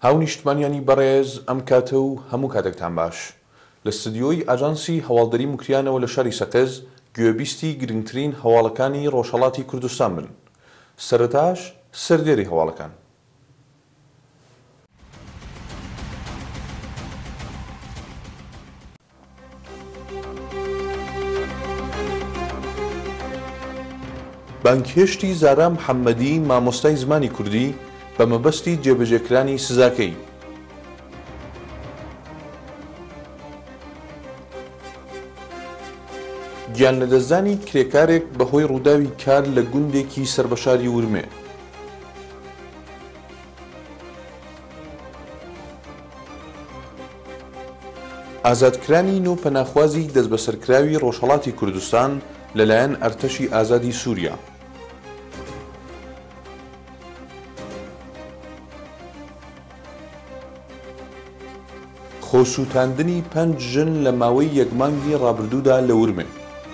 هاو نیشتمانیانی بەڕێز ئەم کاتە و هەموو کاتێکتان باش. لە ستودیۆی ئاژانسی هەواڵدەری موکریانەوە لە شاری سەقز گوێبیستی گرنگترین هەواڵەکانی ڕۆژهەڵاتی کوردستان بن. سەرەتاش سەردێری هەواڵەکان. بانکهێشتی زارا محەممەدی مامۆستای زمانی کوردی بە مەبەستی جێبەجێکرانی سزاکەی. گیان لەدەستدانی کرێکارێک بەهۆی ڕووداوی کار لە گوندێکی سەربەشاری ورمێ. ئازادکرانی نۆ پەناخوازی دەست بەسەرکراوی ڕۆژهەڵاتی کوردستان لەلایەن ئەرتەشی ئازادی سووریا. خۆسووتاندنی 5 ژن لە ماوەی یەکمانگی ڕابردوودا لە ورمێ.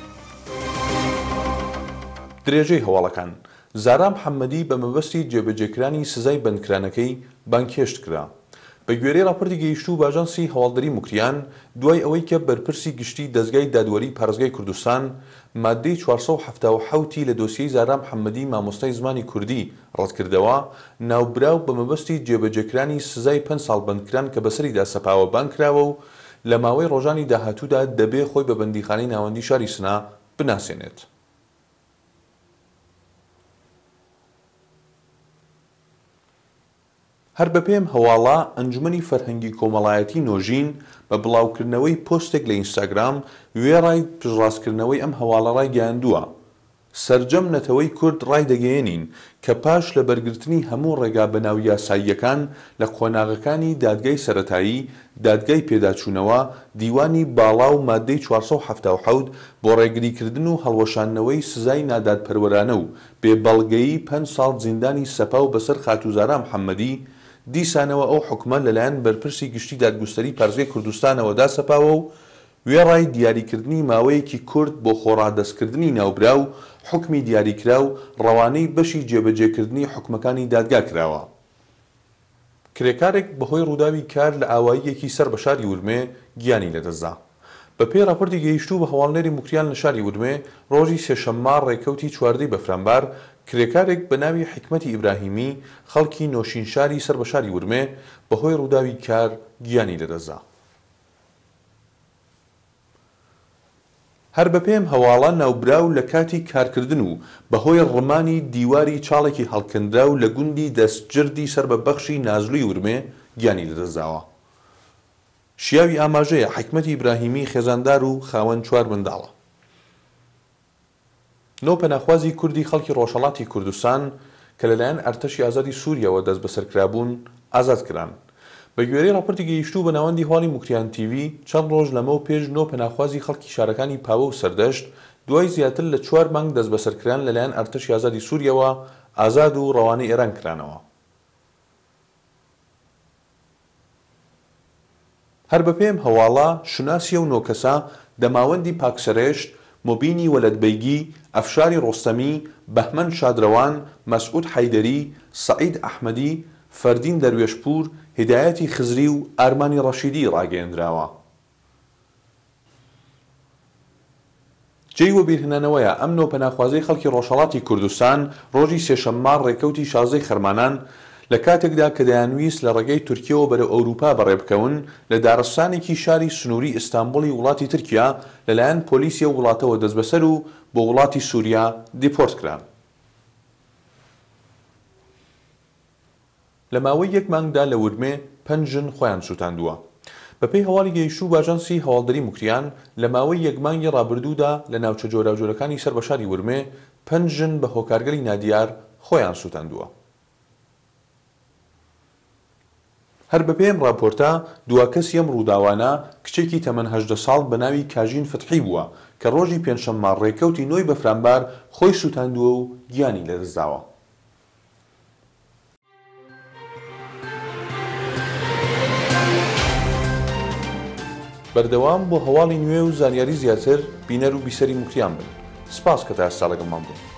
درێژەی هەواڵەکان. زارا محەممەدی بە مەبەستی جێبەجێکرانی سزای بەندکرانەکەی بانکهێشت کرا. بە گوێرەی راپۆرتی گەیشتوو بە ئاژانسی هەواڵدەری موکریان دوای ئەوەی کە بەرپرسی گشتی دەزگای دادوەری پارێزگای کوردستان مادەی 477 لە دۆسیەی زارا محەممەدی مامۆستای زمانی کوردی ڕەتکردەوە ناوبراو بە مەبەستی جێبەجێکرانی سزای 5 ساڵ بەندکران کە بەسەریدا سەپاوە بانکراوە و لە ماوەی ڕۆژانی داهاتوودا دەبێ خۆی بە بەندیخانەی ناوەندی شاری سنا بناسێنێت. هەر بە پێم هەواڵە ئەنجومەنی فەرهەنگی کۆمەڵایەتی نۆژین بە بڵاوکردنەوەی پۆستێک لە ئینستاگرام وێڕای پژڕاستکردنەوەی ئەم هەواڵە ڕایگەیاندووە. سەرجەم نەتەوەی کورد ڕایدەگەیەنین کە پاش لە بەرگرتنی هەموو ڕێگا بەناو یاساییەکان لە قۆناغەکانی دادگای سەرەتایی، دادگای پێداچوونەوە، دیوانی باڵا و مادەی 477 بۆ ڕێگریکردن و هەڵوەشاندنەوەی سزای نادادپەروەرانە و بێبەڵگەیی 5 ساڵ زیندانی سەپاو بەسەر خاتوو زارا محەممەدی دیسانەوە ئەو حکومە لەلایەن بەرپرسی گشتی دادگوستەری پارێزگای کوردستانەوەدا سەپاوە و وێڕای دیاریکردنی ماوەیەکی کورد بۆ خۆڕادەستکردنی ناوبراو حکمی دیاریکرا و ڕەوانەی بەشی جێبەجێکردنی حکومەکانی دادگا کراوە. کرێکارێک بەهۆی ڕووداوی کار لە ئاواییەکی سەر بە شاری ورمێ گیانی لەدەستدا. بە پێی راپۆرتی گەیشتوو بە هەواڵنێری موکریان لە شاری ورمێ ڕۆژی سێشەممە ڕێکەوتی چواردەی بەفرامبار کرێکارێک بە ناوی حکمەتی ئیبراهیمی خەڵکی نۆشینشاری سەر بە شاری ورمێ بەهۆی ڕووداوی کار گیانی لەدەستدا. هەر بە پێم هەواڵە ناوبراو لە کاتی کارکردن و بەهۆی ڕمانی دیواری چاڵێکی هەڵکەندراو لە گوندی دەستجردی سەر بە بەخشی نازلوی ورمێ گیانی لەدەستداوە. شیاوی ئاماژەیە حکمەتی ئیبراهیمی خێزاندار و خاوەن 4 منداڵە. نۆ پەناخوازی کوردی خەڵکی ڕۆژهەڵاتی کوردستان کە لەلایەن ئەرتەشی ئازادی سووریەوە دەست بەسەرکرابوون ئازادکران. بە گوێرەی راپۆرتی گەیشتوو بە ناوەندی هەواڵی موکریان تیڤی چەند ڕۆژ لەمەو پێش نۆ پەناخوازی خەڵکی شارەکانی پاوە و سەردەشت دوای زیاتر لە 4 مانگ دەست بەسەرکران لەلایەن ئەرتەشی ئازادی سووریەوە ئازاد و ڕەوانەی ئێران کرانەوە. هەر بە پێم هەواڵە شوناسیە و نۆکەسا دەماوەندی پاکسەرێشت، مۆبینی وەلەدبەیگی، ئەفشاری ڕۆستەمی، بەهمەن شادرەوان، مەسعود حەیدەری، سەعید ئەحمەدی، فەردین دەروێشپور، هیدایەتی خزری و ئارمانی ڕەشیدی ڕاگەیەندراوە. جێی وەبیرهێنانەوەیە ئەم نۆ پەناخوازەی خەڵکی ڕۆژهەڵاتی کوردستان ڕۆژی سێشەممە ڕێکەوتی 16 خەرمانان لە کاتێکدا کە دەیانویست لە ڕێگەی تورکیەوە بەرەو ئەوروپا بەڕێبکەون لە دارستانێکی شاری سنووری ئیستانبوڵی وڵاتی تورکیا لەلایەن پۆلیسیە وڵاتەوە دەست بەسەر و بۆ وڵاتی سووریا دیپۆرت کران. لە ماوەی 1 مانگدا لە ورمێ 5 ژن خۆیان سووتاندووە. بەپێی هەواڵی گەیشتوو بە ئاژانسی هەواڵدەری موکریان لە ماوەی 1 مانگی ڕابردوودا لە ناوچە جۆراوجۆرەکانی سەر بە شاری ورمێ 5 ژن بە هۆکارگەری نادیار خۆیان سووتاندووە. هەر بە پێم راپۆرتە دوا کەسی ئەم ڕووداوانە کچێکی تەمەن 18 ساڵ بە ناوی کاژین فتحی بووە کە ڕۆژی پێنجشەممە ڕێکەوتی نۆی بەفرامبار خۆی سووتاندووە و گیانی لەدەستداوە. بەردەوام بۆ هەواڵی نوێ و زانیاری زیاتر بینەر و بیسەری موکریان بن. سپاس کە تا ئێستا لەگەڵمان بوون.